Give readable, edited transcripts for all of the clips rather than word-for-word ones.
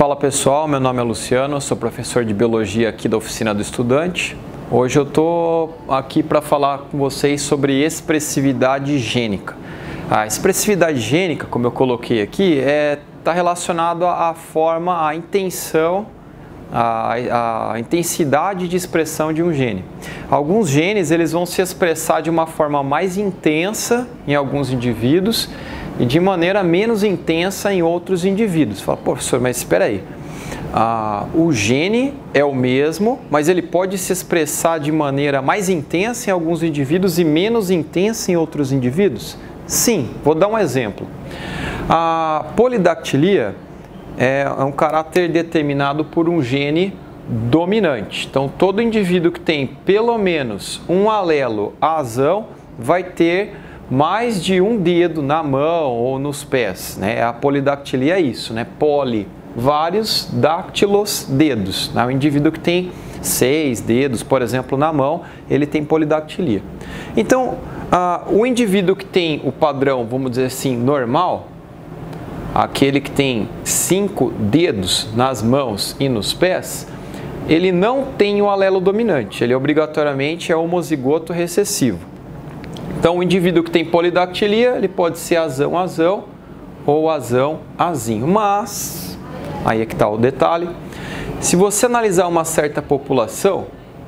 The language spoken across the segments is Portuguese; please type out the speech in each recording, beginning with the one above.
Fala pessoal, meu nome é Luciano, sou professor de Biologia aqui da Oficina do Estudante. Hoje eu estou aqui para falar com vocês sobre expressividade gênica. A expressividade gênica, como eu coloquei aqui, está relacionado à forma, à intenção, a intensidade de expressão de um gene. Alguns genes eles vão se expressar de uma forma mais intensa em alguns indivíduos e de maneira menos intensa em outros indivíduos. Fala, professor, mas espera aí, o gene é o mesmo, mas ele pode se expressar de maneira mais intensa em alguns indivíduos e menos intensa em outros indivíduos? Sim, vou dar um exemplo. A polidactilia é um caráter determinado por um gene dominante. Então, todo indivíduo que tem pelo menos um alelo azão vai ter mais de um dedo na mão ou nos pés, né? A polidactilia é isso, né? Poli, vários, dáctilos, dedos. O indivíduo que tem 6 dedos, por exemplo, na mão, ele tem polidactilia. Então, o indivíduo que tem o padrão, vamos dizer assim, normal, aquele que tem 5 dedos nas mãos e nos pés, ele não tem o alelo dominante, ele obrigatoriamente é homozigoto recessivo. Então, o indivíduo que tem polidactilia, ele pode ser azão-azão ou azão-azinho. Mas, aí é que está o detalhe, se você analisar uma certa população,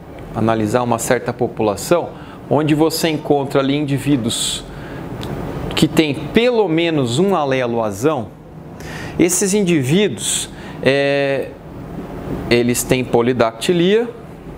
onde você encontra ali indivíduos que têm pelo menos um alelo azão, esses indivíduos, eles têm polidactilia,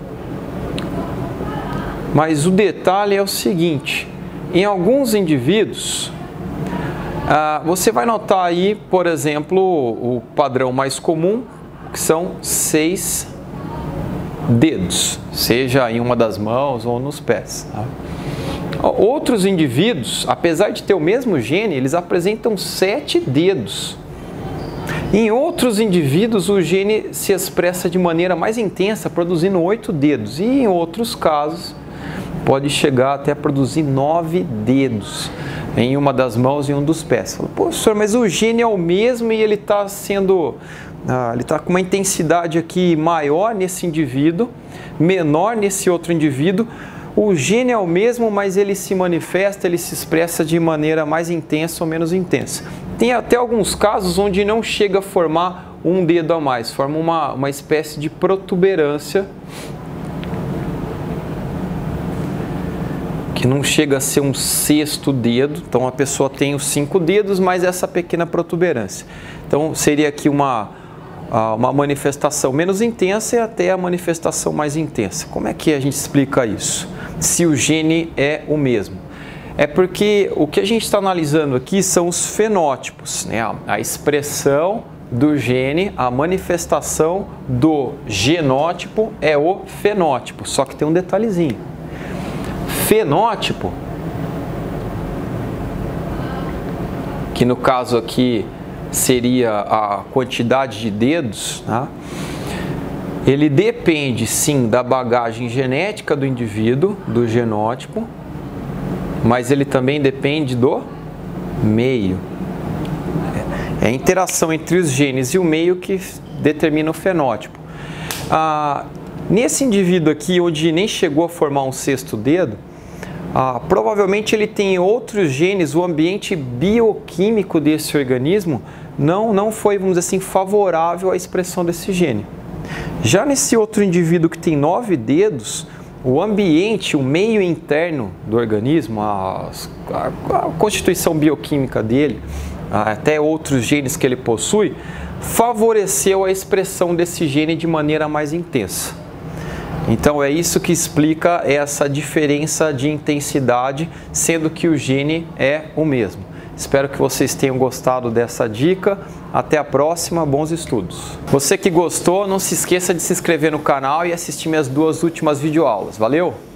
mas o detalhe é o seguinte: em alguns indivíduos, você vai notar aí, por exemplo, o padrão mais comum, que são 6 dedos, seja em uma das mãos ou nos pés. Outros indivíduos, apesar de ter o mesmo gene, eles apresentam 7 dedos. Em outros indivíduos, o gene se expressa de maneira mais intensa, produzindo 8 dedos. E em outros casos, pode chegar até a produzir 9 dedos em uma das mãos e um dos pés. Fala, pô, professor, mas o gene é o mesmo e ele está com uma intensidade aqui maior nesse indivíduo, menor nesse outro indivíduo. O gene é o mesmo, mas ele se manifesta, ele se expressa de maneira mais intensa ou menos intensa. Tem até alguns casos onde não chega a formar um dedo a mais, forma uma espécie de protuberância, que não chega a ser um 6º dedo. Então a pessoa tem os 5 dedos, mas essa pequena protuberância. Então seria aqui uma manifestação menos intensa e até a manifestação mais intensa. Como é que a gente explica isso? Se o gene é o mesmo. É porque o que a gente está analisando aqui são os fenótipos, né? A expressão do gene, a manifestação do genótipo é o fenótipo, só que tem um detalhezinho. Fenótipo, que no caso aqui seria a quantidade de dedos, tá? Ele depende sim da bagagem genética do indivíduo, do genótipo, mas ele também depende do meio. É a interação entre os genes e o meio que determina o fenótipo. Nesse indivíduo aqui, onde nem chegou a formar um 6º dedo, provavelmente ele tem outros genes, o ambiente bioquímico desse organismo não foi, vamos dizer assim, favorável à expressão desse gene. Já nesse outro indivíduo que tem 9 dedos, o ambiente, o meio interno do organismo, a constituição bioquímica dele, até outros genes que ele possui, favoreceu a expressão desse gene de maneira mais intensa. Então é isso que explica essa diferença de intensidade, sendo que o gene é o mesmo. Espero que vocês tenham gostado dessa dica. Até a próxima, bons estudos. Você que gostou, não se esqueça de se inscrever no canal e assistir minhas 2 últimas videoaulas. Valeu!